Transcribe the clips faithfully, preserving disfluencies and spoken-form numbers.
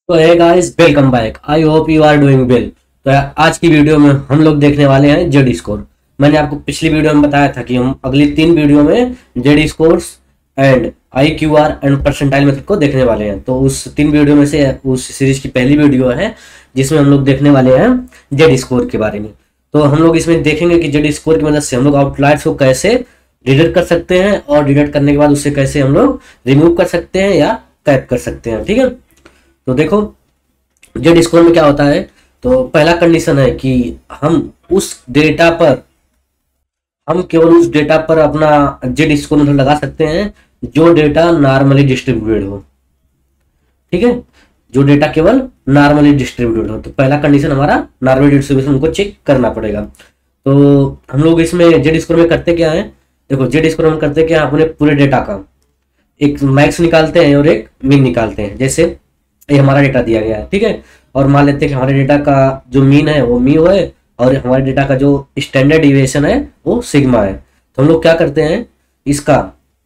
तो है guys, welcome back. I hope you are doing well. तो आज की वीडियो में हम लोग देखने वाले हैं जेड स्कोर। मैंने आपको पिछली वीडियो में बताया था कि हम अगली तीन वीडियो में Z scores and I Q R and percentile method को देखने वाले हैं। तो उस तीन वीडियो में से उस सीरीज की पहली वीडियो है जिसमें हम लोग देखने वाले हैं जेड स्कोर के बारे में। तो हम लोग इसमें देखेंगे कि जेड स्कोर की मदद से हम लोग आउटलायर्स को कैसे डिटेक्ट कर सकते हैं और डिटेक्ट करने के बाद उससे कैसे हम लोग रिमूव कर सकते हैं या कैप कर सकते हैं। ठीक है, तो देखो जेड स्कोर में क्या होता है। तो पहला कंडीशन है कि हम उस डेटा पर हम केवल उस डेटा पर अपना जेड स्कोर मतलब लगा सकते हैं जो डेटा नॉर्मली डिस्ट्रीब्यूटेड हो। ठीक है, जो डेटा केवल नॉर्मली डिस्ट्रीब्यूटेड हो। तो पहला कंडीशन हमारा नॉर्मली डिस्ट्रीब्यूशन को चेक करना पड़ेगा। तो हम लोग इसमें जेड स्कोर में करते क्या है, देखो जेड स्कोर हम करते क्या है, अपने पूरे डेटा का एक मैक्स निकालते हैं और एक मिन निकालते हैं। जैसे ये हमारा डेटा दिया गया है, ठीक है, और मान लेते हैं कि हमारे डेटा का जो मीन है वो म्यू है और हमारे डेटा का जो स्टैंडर्ड डिविएशन है वो सिग्मा है। तो हम लोग क्या करते हैं, इसका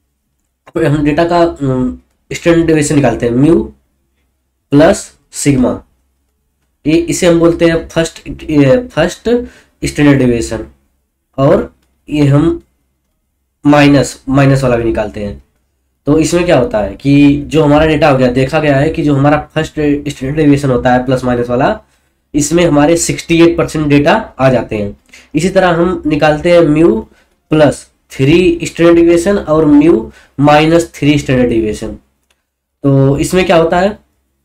हम डेटा का स्टैंडर्ड डिविएशन निकालते हैं म्यू प्लस सिग्मा। ये इसे हम बोलते हैं फर्स्ट फर्स्ट स्टैंडर्ड डिविएशन। और ये हम माइनस माइनस वाला भी निकालते हैं। तो इसमें क्या होता है कि जो हमारा डेटा हो गया, देखा गया है कि जो हमारा फर्स्ट स्टैंडर्ड डेविएशन होता है प्लस माइनस वाला, इसमें हमारे अड़सठ परसेंट डेटा आ जाते हैं। इसी तरह हम निकालते हैं mu plus three standard deviation और mu minus three standard deviation. तो इसमें क्या होता है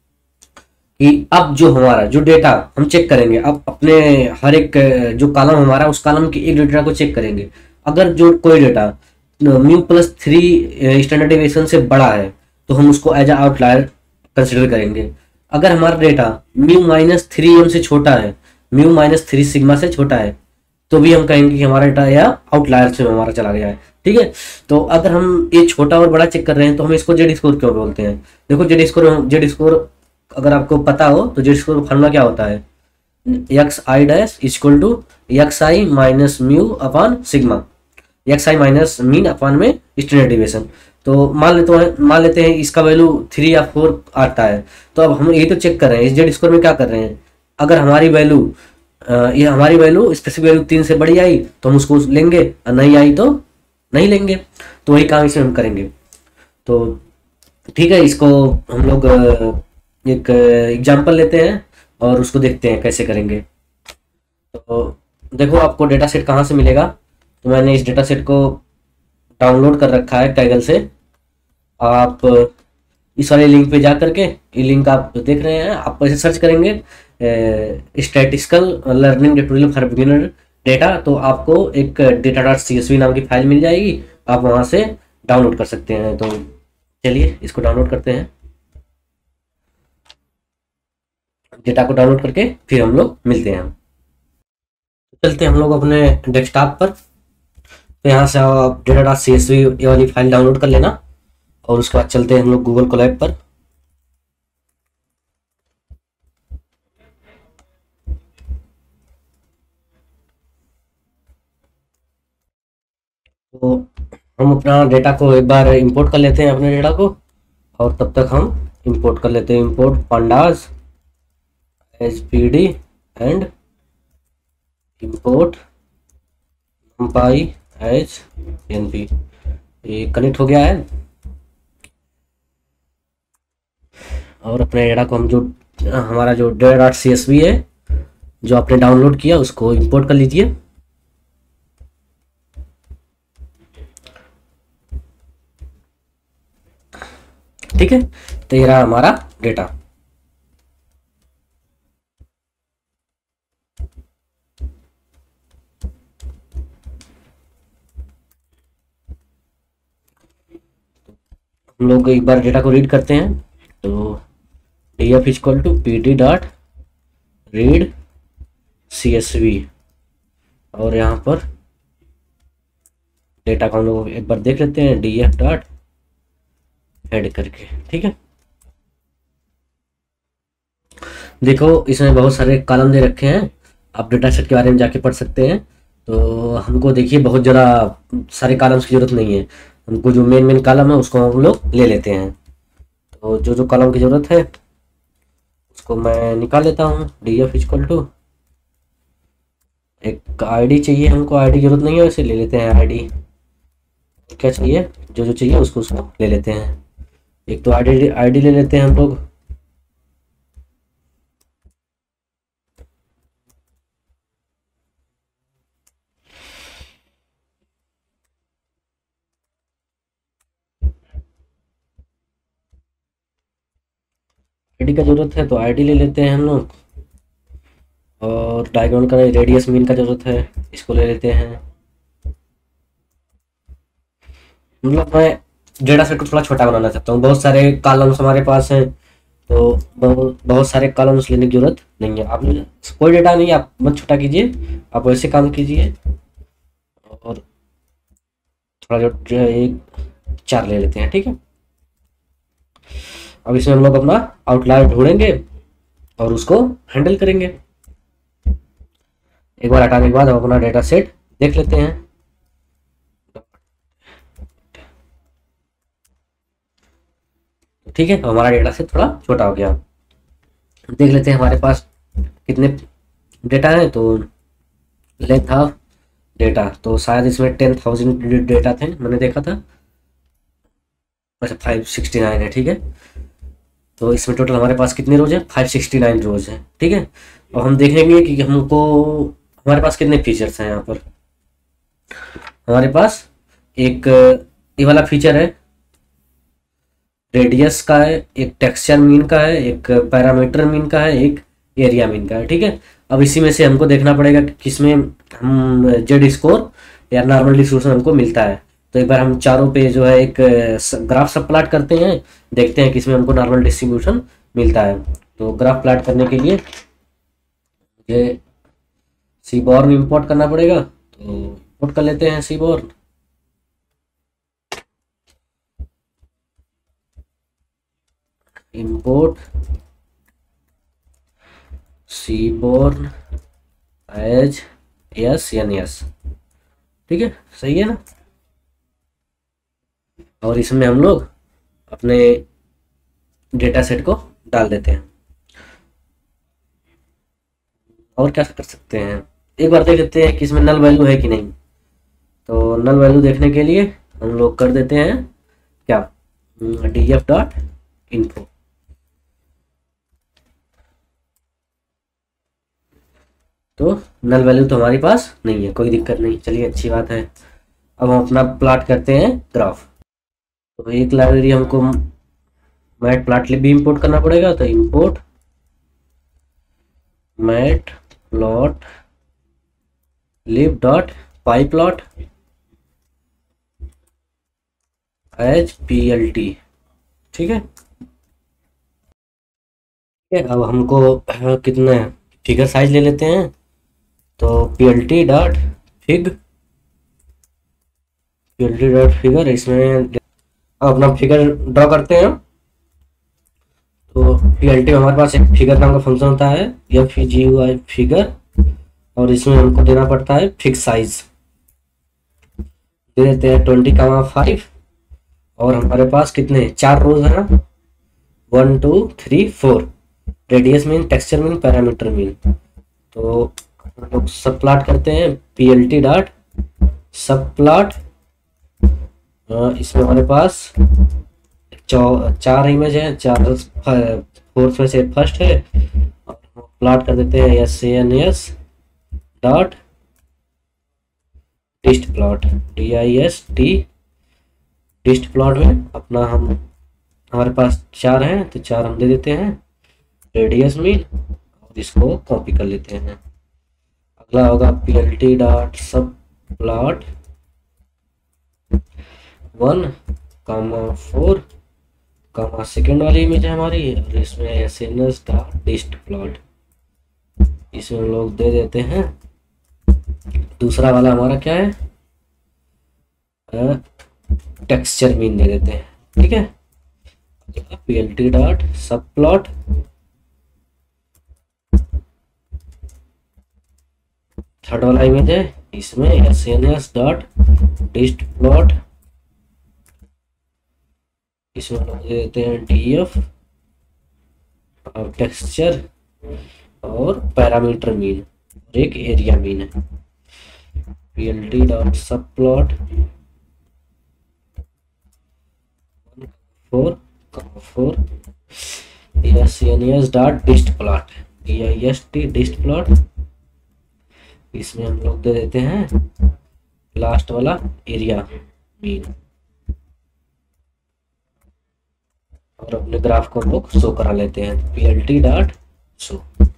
कि अब जो हमारा जो डेटा हम चेक करेंगे, अब अपने हर एक जो कॉलम हमारा उस कॉलम के एक डेटा को चेक करेंगे। अगर जो कोई data mu plus three standard deviation से बड़ा है तो हम उसको एज अ आउटलायर कंसिडर करेंगे। अगर हमारा data mu minus three M से छोटा है, म्यू माइनस थ्री सिग्मा से छोटा है, तो भी हम कहेंगे कि हमारा डेटा या आउटलायर से हमारा चला गया है। ठीक है, तो अगर हम ये छोटा और बड़ा चेक कर रहे हैं तो हम इसको जेड स्कोर क्यों बोलते हैं। देखो जेड स्कोर जेड स्कोर अगर आपको पता हो तो जेड स्कोर फॉर्मूला क्या होता है, X I dash equal to X I minus mu upon sigma, X I minus mean upon में स्टैंडर्ड डिविएशन। तो मान लेते हैं मान लेते हैं इसका वैल्यू थ्री या फोर आता है। तो अब हम यही तो चेक कर रहे हैं, इस जेड स्कोर में क्या कर रहे हैं, अगर हमारी वैल्यू ये हमारी वैल्यू स्पेसिफिक वैल्यू तीन से बड़ी आई तो हम उसको लेंगे, और नहीं आई तो नहीं लेंगे। तो वही काम इसमें हम करेंगे। तो ठीक है, इसको हम लोग एक एग्जाम्पल लेते हैं और उसको देखते हैं कैसे करेंगे। तो देखो आपको डेटा सेट कहाँ से मिलेगा। तो मैंने इस डेटा सेट को डाउनलोड कर रखा है कैगल से। आप इस वाले लिंक पे जा करके, ये लिंक आप देख रहे हैं, आप ऐसे सर्च करेंगे statistical learning tutorial for beginner data, तो आपको एक data dot C S V नाम की फाइल मिल जाएगी। आप वहाँ से डाउनलोड कर सकते हैं। तो चलिए इसको डाउनलोड करते हैं। डेटा को डाउनलोड करके फिर हम लोग मिलते हैं। चलते हैं हम लोग अपने डेस्कटॉप पर। तो यहाँ से आप data dot C S V ये वाली फाइल डाउनलोड कर लेना और उसके बाद चलते हैं हम लोग गूगल कोलैब पर। तो हम अपना डेटा को एक बार इंपोर्ट कर लेते हैं अपने डेटा को, और तब तक हम इंपोर्ट कर लेते हैं import pandas H P D and import numpy H N P. ये कनेक्ट हो गया है। और अपने डेटा को हम जो हमारा जो data dot C S V है जो आपने डाउनलोड किया उसको इंपोर्ट कर लीजिए। ठीक है, तो ये रहा हमारा डेटा। हम लोग एक बार डेटा को रीड करते हैं। तो D F equal to P D dot read C S V, और यहाँ पर डेटा को हम लोग एक बार देख लेते हैं डी एफ डॉट हेड करके। ठीक है, देखो इसमें बहुत सारे कॉलम दे रखे हैं, आप डेटा सेट के बारे में जाके पढ़ सकते हैं। तो हमको देखिए बहुत ज़्यादा सारे कॉलम्स की जरूरत नहीं है, हमको जो मेन मेन कॉलम है उसको हम लोग ले लेते हैं। तो जो जो कॉलम की ज़रूरत है इसको मैं निकाल लेता हूँ। डी एफ इक्वल टू, एक आईडी चाहिए हमको, आईडी जरूरत नहीं है वैसे, ले लेते हैं आईडी। क्या चाहिए, जो जो चाहिए उसको उसको ले लेते हैं। एक तो आईडी आईडी ले लेते हैं हम लोग। आईडी का जरूरत है तो आईडी ले लेते हैं हम लोग। और डायगोनल का रेडियस मीन का जरूरत है, इसको ले लेते हैं। मतलब मैं डेटा सेट को थोड़ा छोटा बनाना चाहता हूँ, बहुत सारे कॉलम्स हमारे पास हैं, तो बहुत बहुत सारे कॉलम्स लेने की जरूरत नहीं है। आप कोई डेटा नहीं, आप मत छोटा कीजिए, आप वैसे काम कीजिए। और थोड़ा जो जो है एक चार ले लेते हैं, ठीक है। अब इसमें हम लोग अपना आउटलायर ढूंढेंगे और उसको हैंडल करेंगे। एक बार हटाने के बाद हम अपना डेटा सेट देख लेते हैं। ठीक है, तो हमारा डेटा सेट थोड़ा छोटा हो गया। देख लेते हैं हमारे पास कितने डेटा है। तो लेंथ ऑफ डेटा, तो शायद इसमें टेन थाउजेंड डेटा थे, मैंने देखा था। अच्छा, फाइव सिक्सटी नाइन है, ठीक है। तो इसमें टोटल हमारे पास कितने रोज है, फाइव सिक्सटी नाइन रोज है, ठीक है। और हम देखेंगे कि हमको हमारे पास कितने फीचर्स हैं। यहाँ पर हमारे पास एक ये वाला फीचर है, रेडियस का है, एक टेक्सचर मीन का है, एक पैरामीटर मीन का है, एक एरिया मीन का है, ठीक है। अब इसी में से हमको देखना पड़ेगा कि किसमें हम जेड स्कोर या नॉर्मल डिस्ट्रीब्यूशन हमको मिलता है। तो एक बार हम चारों पे जो है एक ग्राफ सब प्लाट करते हैं, देखते हैं किसमें हमको नॉर्मल डिस्ट्रीब्यूशन मिलता है। तो ग्राफ प्लाट करने के लिए ये सीबॉर्न इंपोर्ट करना पड़ेगा, तो इंपोर्ट कर लेते हैं seaborn. Import seaborn as S N S, ठीक है, सही है ना। और इसमें हम लोग अपने डेटा सेट को डाल देते हैं। और क्या कर सकते हैं, एक बार देख लेते हैं कि इसमें नल वैल्यू है कि नहीं। तो नल वैल्यू देखने के लिए हम लोग कर देते हैं क्या, डी एफ डॉट इन्फो। तो नल वैल्यू तो हमारे पास नहीं है, कोई दिक्कत नहीं, चलिए अच्छी बात है। अब हम अपना प्लाट करते हैं ग्राफ। तो एक लाइब्रेरी हमको मैट प्लाट लिब भी इंपोर्ट करना पड़ेगा, तो import matplotlib dot pyplot H P L T, ठीक है। अब हमको कितना फिगर साइज ले लेते हैं। तो P L T dot fig P L T dot figure, इसमें अपना फिगर ड्रॉ करते हैं। तो पी एल टी में हमारे पास एक फिगर नाम का फंक्शन होता है, F G U I figure, और इसमें हमको देना पड़ता है फिक्स साइज, दे देते हैं ट्वेंटी का फाइव। और हमारे पास कितने चार रोज है ना, one two three four, radius mean, texture mean, parameter mean. तो हम लोग सब प्लॉट करते हैं, P L T dot subplot. इसमें हमारे पास चार इमेज है, चार फोर्थ में से फर्स्ट है। प्लॉट कर देते हैं S N S dot dist plot, D I S T dist plot में अपना हम हमारे पास चार हैं, तो चार हम दे देते हैं रेडियस मीन, और इसको कॉपी कर लेते हैं। अगला होगा P L T dot subplot one comma four comma second वाली इमेज है हमारी, और इसमें S N S dot dist plot, इसमें हम लोग दे देते हैं। दूसरा वाला हमारा क्या है, टेक्सचर मीन दे देते हैं, ठीक है। P L T dot subplot third वाला इमेज है, इसमें S N S dot dist plot, इसमें हम दे देते हैं डी एफ और टेक्सचर और पैरामीटर मीन और एक एरिया मीन है। P L T dot subplot four four S N S dot dist plot D I S T dist plot. इसमें हम लोग दे देते हैं लास्ट वाला एरिया मीन और अपने ग्राफ को हम लोग शो करा लेते हैं P L T dot show.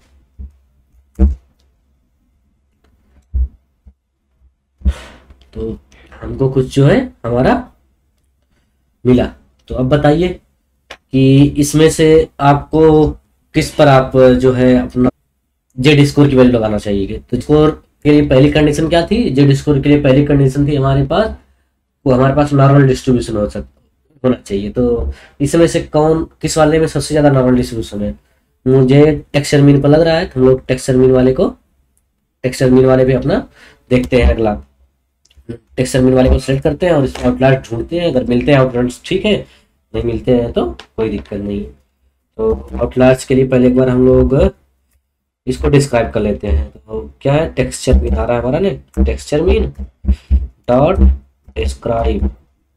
तो हमको कुछ जो है हमारा मिला। तो अब बताइए कि इसमें से आपको किस पर आप जो है अपना जेड स्कोर की वैल्यू लगाना चाहिए। तो स्कोर के लिए पहली कंडीशन क्या थी, जेड स्कोर के लिए पहली कंडीशन थी हमारे पास वो हमारे पास नॉर्मल डिस्ट्रीब्यूशन हो सकता होना चाहिए। तो इसमें से कौन किस वाले में सबसे ज़्यादा नॉर्मल डिस्ट्रीब्यूशन है, मुझे टेक्सचर मीन पर लग रहा है। तो हम लोग टेक्सचर मीन वाले को टेक्सचर मीन वाले भी अपना देखते हैं। अगला टेक्सचर मीन वाले को सेलेक्ट करते हैं और इसमें आउटलायर्स ढूंढते हैं। अगर मिलते हैं आउटलायर्स ठीक है, नहीं मिलते हैं तो कोई दिक्कत नहीं। तो आउटलायर्स के लिए पहले एक बार हम लोग इसको डिस्क्राइब कर लेते हैं। तो क्या है, टेक्सचर मीन आ रहा है हमारा ने टेक्सचर मीन डॉट डिस्क्राइब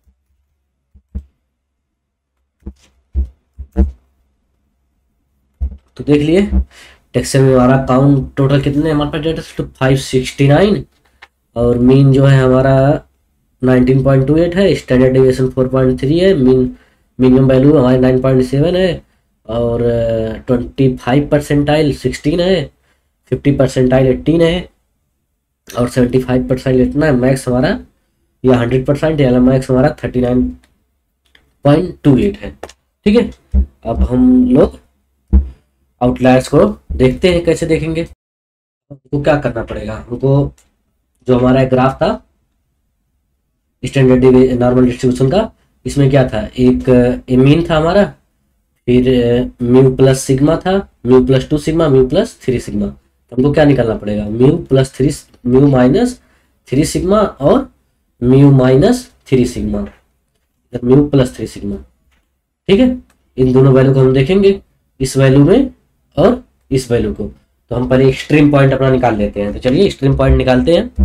तो देख लिए टेक्सचर में हमारा काउंट टोटल कितने हमारे पास डेटा तो फाइव सिक्सटी नाइन और मीन जो है हमारा नाइनटीन पॉइंट टू एट है, standard deviation four point three है, मीन मिनिमम वैल्यू हमारे नाइन पॉइंट सेवन है और ट्वेंटी फाइव परसेंटाइल सिक्सटीन है, फिफ्टी परसेंटाइल एटीन है और सेवेंटी फाइव परसेंट इतना है मैक्स हमारा या हंड्रेड परसेंट या मैक्स हमारा thirty nine point two eight है। ठीक है, अब हम लोग आउटलायर्स को देखते हैं। कैसे देखेंगे, हमको क्या करना पड़ेगा, हमको जो हमारा ग्राफ था स्टैंडर्ड नॉर्मल डिस्ट्रीब्यूशन का, इसमें क्या था, एक मीन था हमारा, फिर म्यू प्लस सिग्मा था, mu plus two sigma, mu plus three sigma. तो हमको क्या निकालना पड़ेगा, mu plus three mu minus three sigma और mu minus three sigma, mu plus three sigma. ठीक है, इन दोनों वैल्यू को हम देखेंगे, इस वैल्यू में और इस वैल्यू को। तो हम पहले एक्सट्रीम पॉइंट अपना निकाल लेते हैं। तो चलिए एक्सट्रीम पॉइंट निकालते हैं।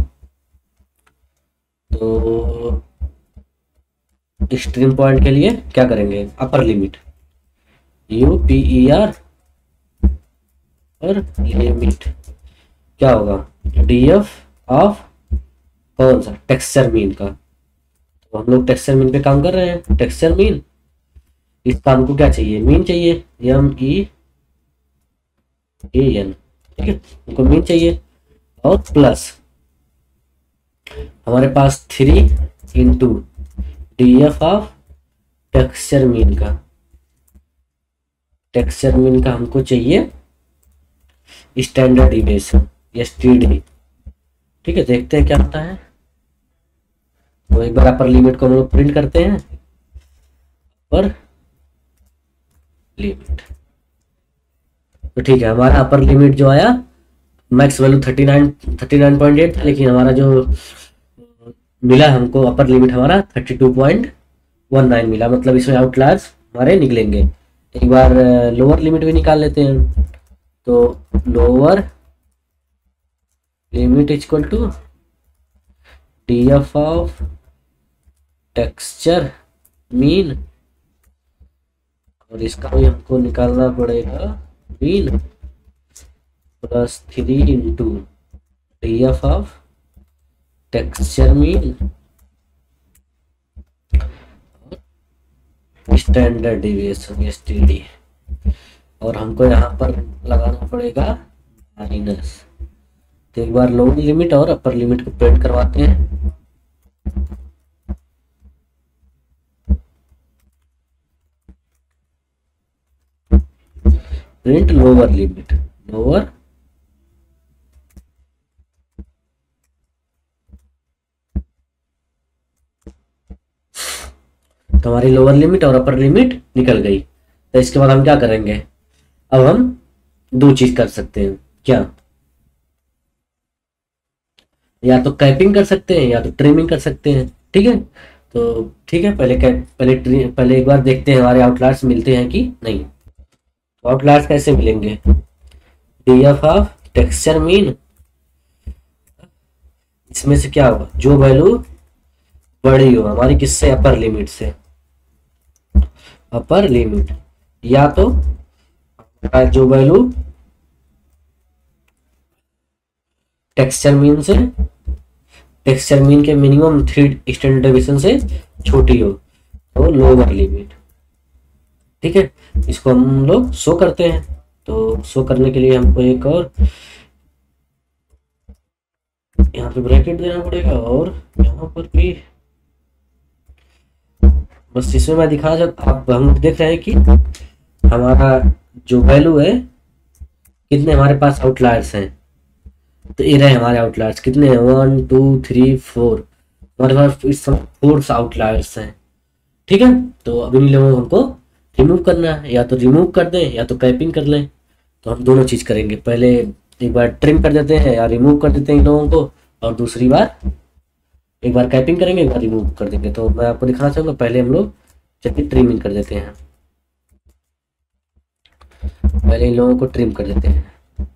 तो एक्सट्रीम पॉइंट के लिए क्या करेंगे, upper limit U P E R और लिमिट क्या होगा, डी एफ ऑफ कौन सा, टेक्सचर मीन का। तो हम लोग टेक्सचर मीन पे काम कर रहे हैं। टेक्सचर मीन, इसका हमको क्या चाहिए, मीन चाहिए, एम ई ए एन। ठीक है, हमको मीन चाहिए और प्लस हमारे पास three into D F of texture mean का। टेक्सचर मीन का हमको चाहिए standard deviation S T D. ठीक है, देखते हैं क्या होता है। तो एक बार अपर लिमिट को हम लोग प्रिंट करते हैं, अपर लिमिट। तो ठीक है, हमारा अपर लिमिट जो आया max value thirty nine thirty nine point eight था, लेकिन हमारा जो मिला हमको अपर लिमिट हमारा thirty two point one nine मिला। मतलब इसमें आउटलायर्स हमारे निकलेंगे। एक बार लोअर लिमिट भी निकाल लेते हैं। तो lower limit equal to D F of texture mean और इसका भी हमको निकालना पड़ेगा mean plus three into D F of texture mean standard deviation S T D और हमको यहाँ पर लगाना पड़ेगा माइनस। तो एक बार लोअर लिमिट और अपर लिमिट को प्रिंट करवाते हैं। प्रिंट लोअर लिमिट, लोअर तो हमारी लोअर लिमिट और अपर लिमिट निकल गई। तो इसके बाद हम क्या करेंगे, अब हम दो चीज कर सकते हैं। क्या, या तो कैपिंग कर सकते हैं या तो ट्रिमिंग कर सकते हैं। ठीक है, तो ठीक है, पहले कैप पहले पहले एक बार देखते हैं हमारे आउटलायर्स मिलते हैं कि नहीं। तो आउटलायर्स कैसे मिलेंगे, डीएफ ऑफ टेक्सचर मीन, इसमें से क्या होगा, जो वैल्यू बड़ी हो हमारी किससे, अपर लिमिट से, अपर लिमिट, या तो जो वैल्यू टेक्सचर मीन से, टेक्सचर मीन के मिनिमम थ्री स्टैंडर्ड डेविएशन से छोटी हो तो लोअर लिमिट। ठीक है, इसको हम लोग शो करते हैं। तो शो करने के लिए हमको एक और यहाँ पे ब्रैकेट देना पड़ेगा और यहाँ पर भी बस, इसमें मैं दिखाना चाहता, आप हम देख रहे हैं कि हमारा जो वैल्यू है कितने हमारे पास आउटलायर्स हैं। तो ये रहे हमारे आउटलायर्स कितने हैं, वन टू थ्री फोर, हमारे पास इस समय फोर आउटलायर्स हैं। ठीक है, तो अब इन लोगों को हमको रिमूव करना है, या तो रिमूव कर दें या तो कैपिंग कर लें। तो हम दोनों चीज़ करेंगे, पहले एक बार ट्रिम कर देते हैं या रिमूव कर देते हैं इन लोगों को, और दूसरी बार एक बार कैपिंग करेंगे, एक बार रिमूव कर देंगे। तो मैं आपको दिखाना चाहूँगा, पहले हम लोग चलिए ट्रिमिंग कर देते हैं, पहले इन लोगों को ट्रिम कर देते हैं।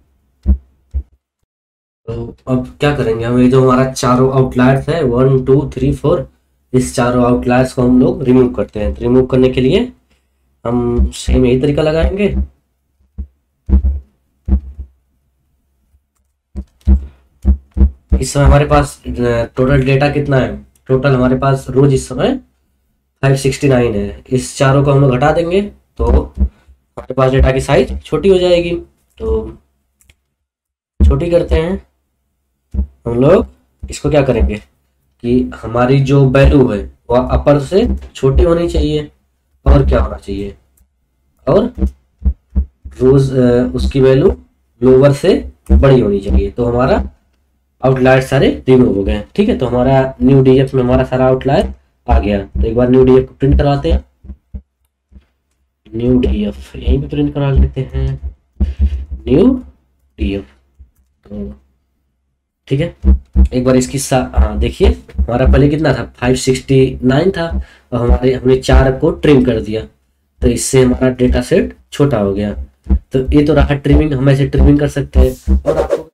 तो अब क्या करेंगे, हम ये जो हमारा चारों आउटलायर्स है वन टू थ्री फोर, इस चारों आउटलायर्स को हम लोग रिमूव करते हैं। तो रिमूव करने के लिए हम सेम यही तरीका लगाएंगे। इस समय हमारे पास टोटल डेटा कितना है, टोटल हमारे पास रोज इस समय फाइव सिक्सटी नाइन है। इस चारों को हम लोग हटा देंगे तो हमारे पास डेटा की साइज छोटी हो जाएगी। तो छोटी करते हैं हम लोग, इसको क्या करेंगे कि हमारी जो वैल्यू है वह अपर से छोटी होनी चाहिए, और क्या होना चाहिए, और रोज उसकी वैल्यू लोअर से बड़ी होनी चाहिए। तो हमारा आउटलायर सारे रिमूव हो गए। ठीक है, तो हमारा न्यू डीएफ में हमारा सारा आउटलायर आ गया। तो एक बार न्यू डीएफ को प्रिंट करवाते हैं, न्यू डीएफ यहीं पे प्रिंट करा लेते हैं, न्यू डीएफ। तो ठीक है, एक बार इसकी हाँ देखिए, हमारा पहले कितना था, फाइव सिक्सटी नाइन था, और हमारे हमने चार को ट्रिम कर दिया, तो इससे हमारा डेटा सेट छोटा हो गया। तो ये तो रहा ट्रिमिंग, हम ऐसे ट्रिमिंग कर सकते हैं। और आपको